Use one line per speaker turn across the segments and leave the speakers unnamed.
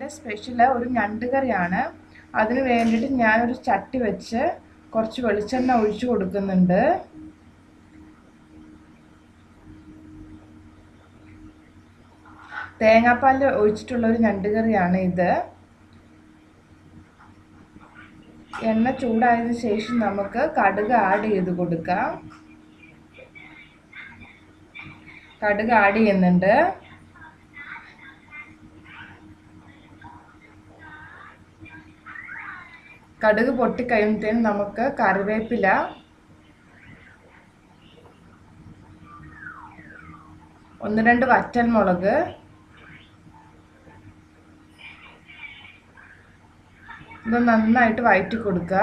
Special ഒരു ഞണ്ട് കറിയാണ്. അതിന് വേണ്ടിയിട്ട് ഞാനൊരു ചട്ടി വെച്ച് കുറച്ച് വെളിച്ചെണ്ണ ഒഴിച്ചു കൊടുക്കുന്നുണ്ട്. തേങ്ങാപ്പാൽ ഒഴിച്ചിട്ടുള്ള ഒരു ഞണ്ട് കറിയാണ് ഇത്. എണ്ണ ചൂടായതിനു ശേഷം നമുക്ക് കടുക് ആഡ് ചെയ്ത് കൊടുക്കാം. കടുക് ആഡ് ചെയ്യുന്നുണ്ട്. കടുക് പൊട്ടിക്കഴിയുമ്പോഴത്തേനും നമുക്ക് കറിവേപ്പില, ഒന്ന് രണ്ട് വറ്റൽമുളക്, ഇത് നന്നായിട്ട് വഴറ്റി കൊടുക്കുക.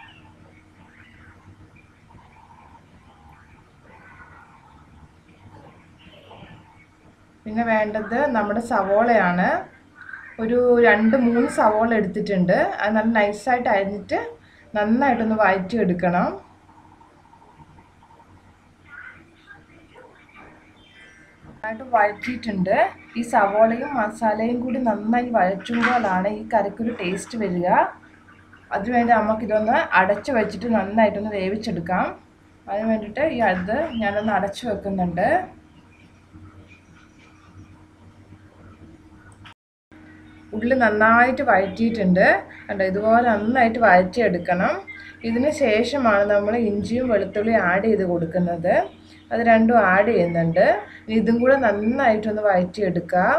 പിന്നെ വേണ്ടത് നമ്മുടെ സവോളയാണ്. ഒരു 2-3 സവോള എടുത്തിട്ടുണ്ട്. അത് നല്ല നൈസായിട്ട് അരിഞ്ഞിട്ട് നന്നായിട്ടൊന്ന് വഴറ്റി എടുക്കണം. നന്നായിട്ട് വഴറ്റിയിട്ടുണ്ട്. ഈ സവോളയും മസാലയും കൂടി നന്നായി വഴറ്റുമ്പോഴാണ് ഈ കറിക്കൊരു ടേസ്റ്റ് വരിക. അതിനുവേണ്ടി നമുക്കിതൊന്ന് അടച്ചു വെച്ചിട്ട് നന്നായിട്ടൊന്ന് വേവിച്ചെടുക്കാം. അതിന് വേണ്ടിയിട്ട് ഞാനൊന്ന് അടച്ചു വെക്കുന്നുണ്ട്. ഉള്ളി നന്നായിട്ട് വഴറ്റിയിട്ടുണ്ട്. കണ്ടോ, ഇതുപോലെ നന്നായിട്ട് വഴറ്റിയെടുക്കണം. ഇതിന് ശേഷമാണ് നമ്മൾ ഇഞ്ചിയും വെളുത്തുള്ളിയും ആഡ് ചെയ്ത് കൊടുക്കുന്നത്. അത് രണ്ടും ആഡ് ചെയ്യുന്നുണ്ട്. ഇതും കൂടെ നന്നായിട്ടൊന്ന് വഴറ്റിയെടുക്കാം.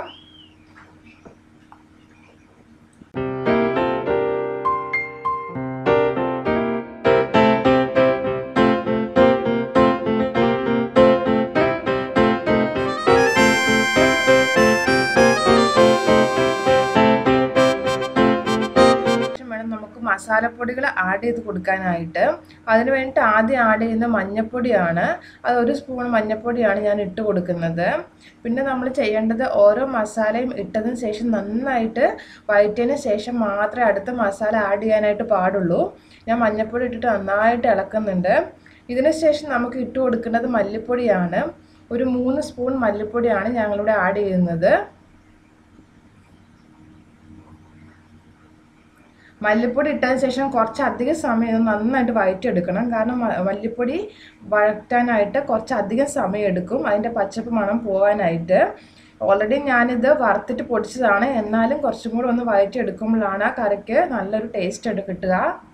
നമുക്ക് മസാലപ്പൊടികൾ ആഡ് ചെയ്ത് കൊടുക്കാനായിട്ട്. അതിന് വേണ്ടിയിട്ട് ആദ്യം ആഡ് ചെയ്യുന്ന മഞ്ഞൾപ്പൊടിയാണ്. അത് 1 സ്പൂൺ മഞ്ഞൾപ്പൊടിയാണ് ഞാൻ ഇട്ട് കൊടുക്കുന്നത്. പിന്നെ നമ്മൾ ചെയ്യേണ്ടത് ഓരോ മസാലയും ഇട്ടതിന് ശേഷം നന്നായിട്ട് വഴറ്റിയതിന് ശേഷം മാത്രമേ അടുത്ത മസാല ആഡ് ചെയ്യാനായിട്ട് പാടുള്ളൂ. ഞാൻ മഞ്ഞൾപ്പൊടി ഇട്ടിട്ട് നന്നായിട്ട് ഇളക്കുന്നുണ്ട്. ഇതിന് ശേഷം നമുക്ക് ഇട്ട് കൊടുക്കേണ്ടത് മല്ലിപ്പൊടിയാണ്. ഒരു 3 സ്പൂൺ മല്ലിപ്പൊടിയാണ് ഞങ്ങളിവിടെ ആഡ് ചെയ്യുന്നത്. മല്ലിപ്പൊടി ഇട്ടതിന് ശേഷം കുറച്ചധികം സമയം നന്നായിട്ട് വഴറ്റിയെടുക്കണം. കാരണം മല്ലിപ്പൊടി വഴറ്റാനായിട്ട് കുറച്ചധികം സമയം എടുക്കും, അതിൻ്റെ പച്ചപ്പ് മണം പോകാനായിട്ട്. ഓൾറെഡി ഞാനിത് വറുത്തിട്ട് പൊടിച്ചതാണ്. എന്നാലും കുറച്ചും കൂടെ ഒന്ന് വഴറ്റിയെടുക്കുമ്പോഴാണ് ആ കറിക്ക് നല്ലൊരു ടേസ്റ്റ് കിട്ടുക.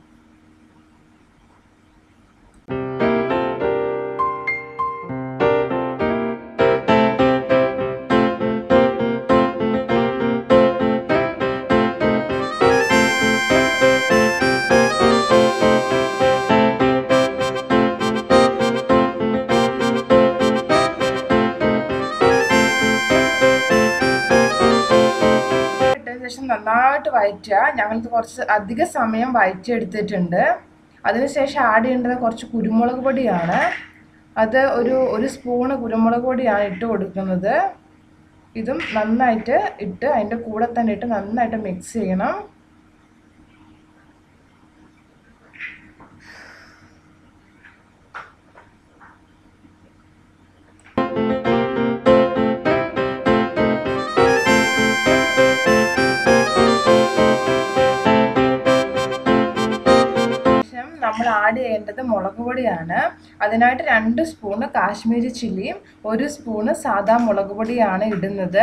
ശേഷം നന്നായിട്ട് വഴറ്റുക. ഞങ്ങൾക്ക് കുറച്ച് അധിക സമയം വഴറ്റിയെടുത്തിട്ടുണ്ട്. അതിനുശേഷം ആഡ് ചെയ്യേണ്ടത് കുറച്ച് കുരുമുളക് പൊടിയാണ്. അത് ഒരു സ്പൂണ് കുരുമുളക് പൊടിയാണ് ഇട്ട് കൊടുക്കുന്നത്. ഇതും നന്നായിട്ട് ഇട്ട് അതിൻ്റെ കൂടെ തന്നെ ഇട്ട് നന്നായിട്ട് മിക്സ് ചെയ്യണം. നമ്മൾ ആഡ് ചെയ്യേണ്ടത് മുളക് പൊടിയാണ്. അതിനായിട്ട് 2 സ്പൂണ് കാശ്മീരി ചില്ലിയും 1 സ്പൂണ് സാദാ മുളക് പൊടിയാണ് ഇടുന്നത്.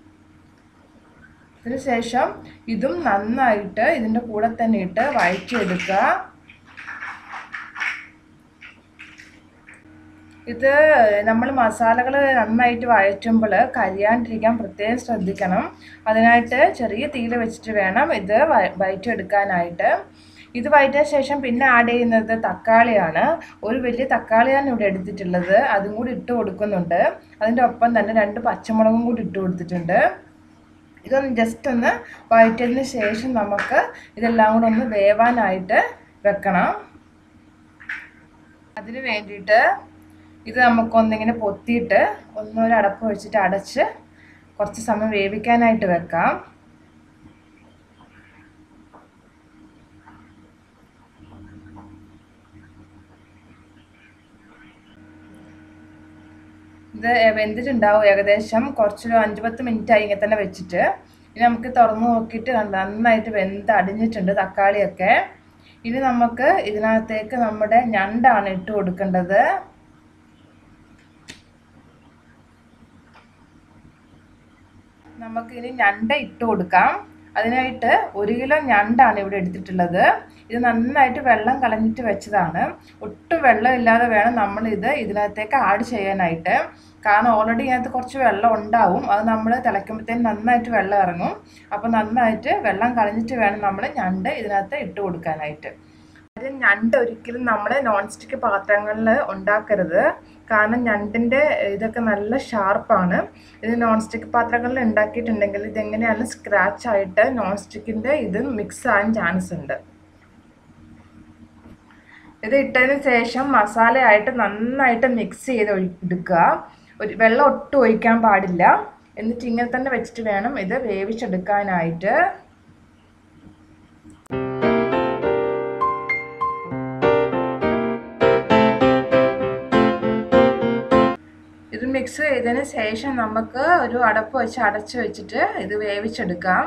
അതിനുശേഷം ഇതും നന്നായിട്ട് ഇതിൻ്റെ കൂടെ തന്നെ ഇട്ട് വഴറ്റിയെടുക്കുക. ഇത് നമ്മൾ മസാലകൾ നന്നായിട്ട് വഴറ്റുമ്പോൾ കരിയാണ്ടിരിക്കാൻ പ്രത്യേകം ശ്രദ്ധിക്കണം. അതിനായിട്ട് ചെറിയ തീയിൽ വെച്ചിട്ട് വേണം ഇത് വഴറ്റിയെടുക്കാനായിട്ട്. ഇത് വഴറ്റിയ ശേഷം പിന്നെ ആഡ് ചെയ്യുന്നത് തക്കാളിയാണ്. ഒരു വലിയ തക്കാളിയാണ് ഇവിടെ എടുത്തിട്ടുള്ളത്. അതും കൂടി ഇട്ട് കൊടുക്കുന്നുണ്ട്. അതിൻ്റെ ഒപ്പം തന്നെ 2 പച്ചമുളകും കൂടി ഇട്ട് കൊടുത്തിട്ടുണ്ട്. ഇതൊന്ന് ജസ്റ്റ് ഒന്ന് വഴറ്റിയതിന് ശേഷം നമുക്ക് ഇതെല്ലാം കൂടെ ഒന്ന് വേവാനായിട്ട് വെക്കണം. അതിന് വേണ്ടിയിട്ട് ഇത് നമുക്കൊന്നിങ്ങനെ പൊത്തിയിട്ട് ഒന്നൊരു അടപ്പ് വെച്ചിട്ട് അടച്ച് കുറച്ച് സമയം വേവിക്കാനായിട്ട് വെക്കാം. ഇത് വെന്തിട്ടുണ്ടാവും ഏകദേശം. കുറച്ചൊരു 5-10 മിനിറ്റ് ആയി ഇങ്ങനെ തന്നെ വെച്ചിട്ട്. ഇനി നമുക്ക് തുറന്ന് നോക്കിയിട്ട് നന്നായിട്ട് വെന്ത് അടിഞ്ഞിട്ടുണ്ട് തക്കാളിയൊക്കെ. ഇനി നമുക്ക് ഇതിനകത്തേക്ക് നമ്മുടെ ഞണ്ടാണ് ഇട്ട് കൊടുക്കേണ്ടത്. നമുക്കിനി ഞണ്ട് ഇട്ട് കൊടുക്കാം. അതിനായിട്ട് 1 കിലോ ഞണ്ടാണ് ഇവിടെ എടുത്തിട്ടുള്ളത്. ഇത് നന്നായിട്ട് വെള്ളം കളഞ്ഞിട്ട് വെച്ചതാണ്. ഒട്ടും വെള്ളമില്ലാതെ വേണം നമ്മൾ ഇതിനകത്തേക്ക് ആഡ് ചെയ്യാനായിട്ട്. കാരണം ഓൾറെഡി ഇതിനകത്ത് കുറച്ച് വെള്ളം ഉണ്ടാവും. അത് നമ്മൾ തിളയ്ക്കുമ്പോഴത്തേനും നന്നായിട്ട് വെള്ളം ഇറങ്ങും. അപ്പോൾ നന്നായിട്ട് വെള്ളം കളഞ്ഞിട്ട് വേണം നമ്മൾ ഞണ്ട് ഇതിനകത്ത് ഇട്ട് കൊടുക്കാനായിട്ട്. ഞണ്ട് ഒരിക്കലും നമ്മൾ നോൺ സ്റ്റിക്ക് പാത്രങ്ങളിൽ ഉണ്ടാക്കരുത്. കാരണം ഞണ്ടിൻ്റെ ഇതൊക്കെ നല്ല ഷാർപ്പാണ്. ഇത് നോൺ സ്റ്റിക്ക് പാത്രങ്ങളിൽ ഉണ്ടാക്കിയിട്ടുണ്ടെങ്കിൽ ഇതെങ്ങനെയാണ് സ്ക്രാച്ച് ആയിട്ട് നോൺ സ്റ്റിക്കിൻ്റെ ഇത് മിക്സ് ആകാൻ ചാൻസ് ഉണ്ട്. ഇത് ഇട്ടതിന് ശേഷം മസാലയായിട്ട് നന്നായിട്ട് മിക്സ് ചെയ്ത് എടുക്കുക. വെള്ളം ഒട്ടും ഒഴിക്കാൻ പാടില്ല. എന്നിട്ട് ഇങ്ങനെ തന്നെ വെച്ചിട്ട് വേണം ഇത് വേവിച്ചെടുക്കാനായിട്ട്. ഇത് മിക്സ് ചെയ്തതിന് ശേഷം നമുക്ക് ഒരു അടപ്പ് വെച്ച് അടച്ചു വെച്ചിട്ട് ഇത് വേവിച്ചെടുക്കാം.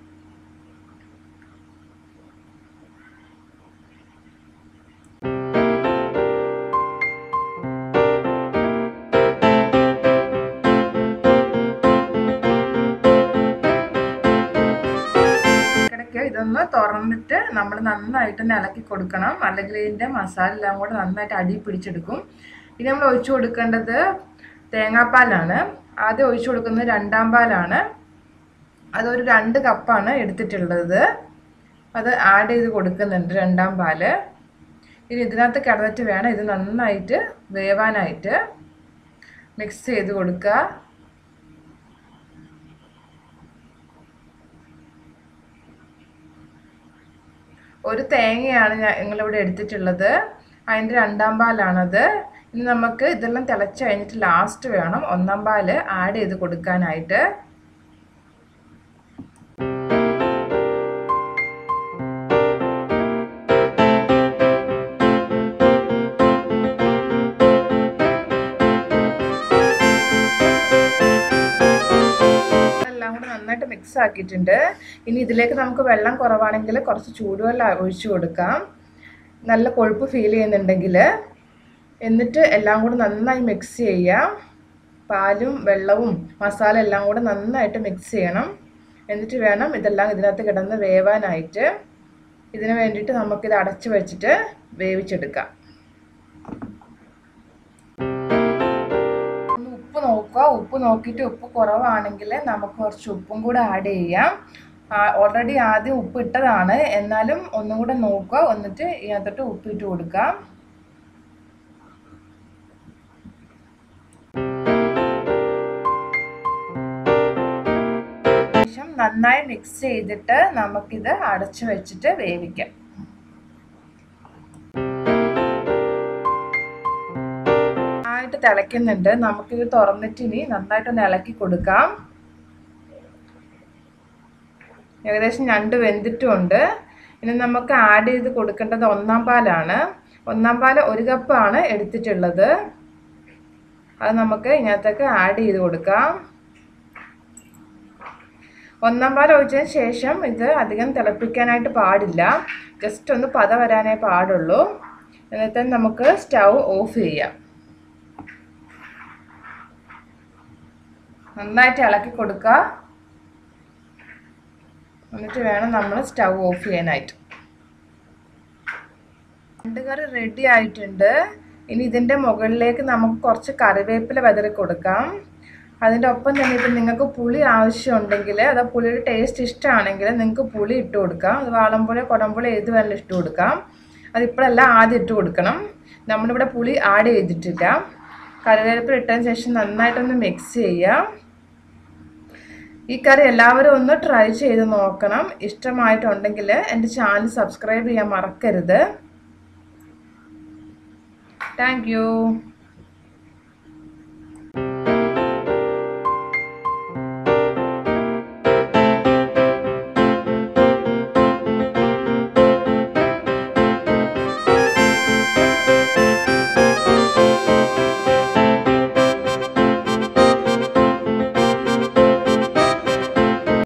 ഇതൊന്ന് തുറന്നിട്ട് നമ്മൾ നന്നായിട്ട് ഇളക്കി കൊടുക്കണം. അല്ലെങ്കിൽ ഇതിൻ്റെ മസാല എല്ലാം കൂടെ നന്നായിട്ട് അടി പിടിച്ചെടുക്കും. ഇനി നമ്മൾ ഒഴിച്ചു കൊടുക്കേണ്ടത് തേങ്ങാപ്പാലാണ്. ആദ്യം ഒഴിച്ചു കൊടുക്കുന്നത് 2-ാം പാലാണ്. അതൊരു 2 കപ്പാണ് എടുത്തിട്ടുള്ളത്. അത് ആഡ് ചെയ്ത് കൊടുക്കുന്നുണ്ട് 2-ാം പാല്. ഇനി ഇതിനകത്ത് കിടന്നിട്ട് വേണം ഇത് നന്നായിട്ട് വേവാനായിട്ട്. മിക്സ് ചെയ്ത് കൊടുക്കുക. ഒരു തേങ്ങയാണ് ഞങ്ങളിവിടെ എടുത്തിട്ടുള്ളത്. അതിൻ്റെ 2-ാം പാലാണത്. ഇനി നമുക്ക് ഇതെല്ലാം തിളച്ച് കഴിഞ്ഞിട്ട് ലാസ്റ്റ് വേണം 1-ാം പാല് ആഡ് ചെയ്ത് കൊടുക്കാനായിട്ട്. നന്നായിട്ട് മിക്സ് ആക്കിയിട്ടുണ്ട്. ഇനി ഇതിലേക്ക് നമുക്ക് വെള്ളം കുറവാണെങ്കിൽ കുറച്ച് ചൂടുവെള്ളം ഒഴിച്ചു കൊടുക്കാം, നല്ല കൊഴുപ്പ് ഫീൽ ചെയ്യുന്നുണ്ടെങ്കിൽ. എന്നിട്ട് എല്ലാം കൂടെ നന്നായി മിക്സ് ചെയ്യാം. പാലും വെള്ളവും മസാല എല്ലാം കൂടെ നന്നായിട്ട് മിക്സ് ചെയ്യണം. എന്നിട്ട് വേണം ഇതെല്ലാം ഇതിനകത്ത് കിടന്ന് വേവാനായിട്ട്. ഇതിന് വേണ്ടിയിട്ട് നമുക്കിത് അടച്ചു വെച്ചിട്ട് വേവിച്ചെടുക്കാം. ഉപ്പ് നോക്കുക. ഉപ്പ് നോക്കിയിട്ട് ഉപ്പ് കുറവാണെങ്കിൽ നമുക്ക് കുറച്ച് ഉപ്പും കൂടെ ആഡ് ചെയ്യാം. ഓൾറെഡി ആദ്യം ഉപ്പ് ഇട്ടതാണ്, എന്നാലും ഒന്നും കൂടെ നോക്കുക. എന്നിട്ട് ഇതിനകത്തോട്ട് ഉപ്പിട്ട് കൊടുക്കാം. ശേഷം നന്നായി മിക്സ് ചെയ്തിട്ട് നമുക്കിത് അടച്ചു വെച്ചിട്ട് വേവിക്കാം. നന്നായിട്ട് തിളയ്ക്കുന്നുണ്ട്. നമുക്കിത് തുറന്നിട്ട് ഇനി നന്നായിട്ടൊന്ന് ഇളക്കി കൊടുക്കാം. ഏകദേശം ഞണ്ട് വെന്തിട്ടുമുണ്ട്. ഇനി നമുക്ക് ആഡ് ചെയ്ത് കൊടുക്കേണ്ടത് 1-ാം പാലാണ്. 1-ാം പാല് 1 കപ്പാണ് എടുത്തിട്ടുള്ളത്. അത് നമുക്ക് ഇതിനകത്തേക്ക് ആഡ് ചെയ്ത് കൊടുക്കാം. 1-ാം പാൽ ഒഴിച്ചതിന് ശേഷം ഇത് അധികം തിളപ്പിക്കാനായിട്ട് പാടില്ല. ജസ്റ്റ് ഒന്ന് പത വരാനേ പാടുള്ളൂ. എന്നിട്ട് നമുക്ക് സ്റ്റൗ ഓഫ് ചെയ്യാം. നന്നായിട്ട് ഇളക്കി കൊടുക്കുക. എന്നിട്ട് വേണം നമ്മൾ സ്റ്റൗ ഓഫ് ചെയ്യാനായിട്ട്. ഞണ്ട് കറി റെഡി ആയിട്ടുണ്ട്. ഇനി ഇതിൻ്റെ മുകളിലേക്ക് നമുക്ക് കുറച്ച് കറിവേപ്പില വിതറി കൊടുക്കാം. അതിൻ്റെ ഒപ്പം തന്നെ ഇപ്പം നിങ്ങൾക്ക് പുളി ആവശ്യമുണ്ടെങ്കിൽ, അതോ പുളിയുടെ ടേസ്റ്റ് ഇഷ്ടമാണെങ്കിൽ നിങ്ങൾക്ക് പുളി ഇട്ട് കൊടുക്കാം. അത് വാളംപുളി കുടംപുളി ഏത് വേണമെങ്കിലും ഇട്ട് കൊടുക്കാം. അതിപ്പോഴെല്ലാം ആദ്യം ഇട്ട് കൊടുക്കണം. നമ്മളിവിടെ പുളി ആഡ് ചെയ്തിട്ടില്ല. കറിവേപ്പില ഇട്ടതിന് ശേഷം നന്നായിട്ടൊന്ന് മിക്സ് ചെയ്യാം. ഈ കറി എല്ലാവരും ഒന്ന് ട്രൈ ചെയ്ത് നോക്കണം. ഇഷ്ടമായിട്ടുണ്ടെങ്കിൽ എൻ്റെ ചാനൽ സബ്സ്ക്രൈബ് ചെയ്യാൻ മറക്കരുത്. Thank U.